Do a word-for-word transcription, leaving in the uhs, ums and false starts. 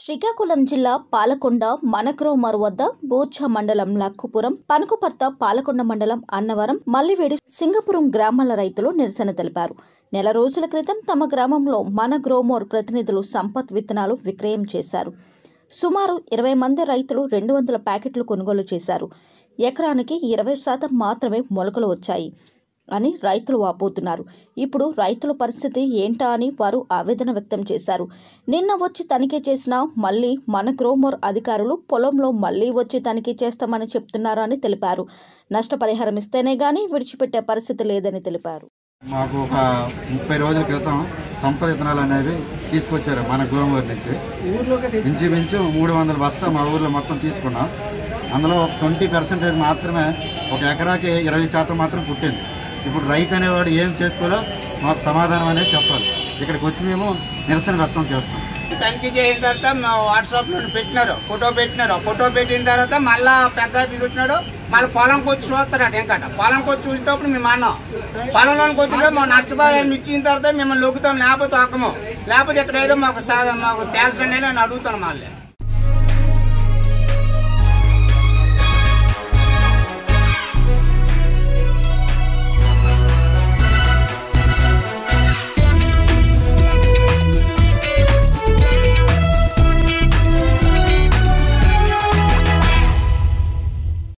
శ్రీకాకుళం జిల్లా పాలకొండ మనగ్రోమర్ వద్ద బోర్చ మండలం లక్కుపురం, పనకపర్త, పాలకొండ మండలం అన్నవరం, మల్లివేడి, సింగపురం గ్రామాల రైతులు నిరసన తెలిపారు. నెల రోజుల క్రితం తమ గ్రామంలో మనగ్రోమర్ ప్రతినిధులు సంపత్ విత్తనాలు విక్రయం చేశారు. సుమారు ఇరవై మంది రైతులు రెండు వందల ప్యాకెట్లు కొనుగోలు చేశారు. ఎకరానికి ఇరవై శాతం మాత్రమే మొలకలు వచ్చాయి అని రైతులు వాపోతున్నారు. ఇప్పుడు రైతుల పరిస్థితి ఏంటా అని వారు ఆవేదన వ్యక్తం చేశారు. నిన్న వచ్చి తనిఖీ చేసినా మళ్లీ మనగ్రోమర్ అధికారులు పొలంలో మళ్లీ వచ్చి తనిఖీ చేస్తామని చెప్తున్నారు అని తెలిపారు. నష్టపరిహారం ఇస్తేనే గానీ విడిచిపెట్టే పరిస్థితి లేదని తెలిపారు. మాకు ఒక ముప్పై రోజుల క్రితం సంపద విత్తనాలు అనేవి తీసుకొచ్చారు మన గ్రోమర్ నుంచి. ఇంచుమించు మూడు వందల బస్తా మా ఊర్లో మొత్తం తీసుకున్నాం. అందులో ట్వంటీ పర్సెంటేజ్ మాత్రమే, ఒక ఎకరాకి ఇరవై శాతం మాత్రం పుట్టింది. ఇప్పుడు రైతు అనేవాడు ఏం చేసుకోవాలో మాకు సమాధానం అనేది చెప్పాలి. ఇక్కడికి వచ్చి మేము నిరసన వ్యక్తం చేస్తాం. తనిఖీ చేసిన తర్వాత మా వాట్సాప్లో పెట్టినారు, ఫోటో పెట్టినారు. ఫోటో పెట్టిన తర్వాత మళ్ళీ పెద్ద వచ్చినాడు, మళ్ళీ పొలంకి వచ్చి చూస్తారట. ఇంకట పొలంకి వచ్చి చూసేటప్పుడు మేము అన్నాం, పొలంలోకి వచ్చినా మా నష్టపరిహారం ఇచ్చిన తర్వాత మిమ్మల్ని లొక్కుతాం, లేకపోతే ఒక్కము, లేకపోతే ఇక్కడ ఏదో మాకు మాకు తేల్చండి అని అడుగుతాను మళ్ళీ.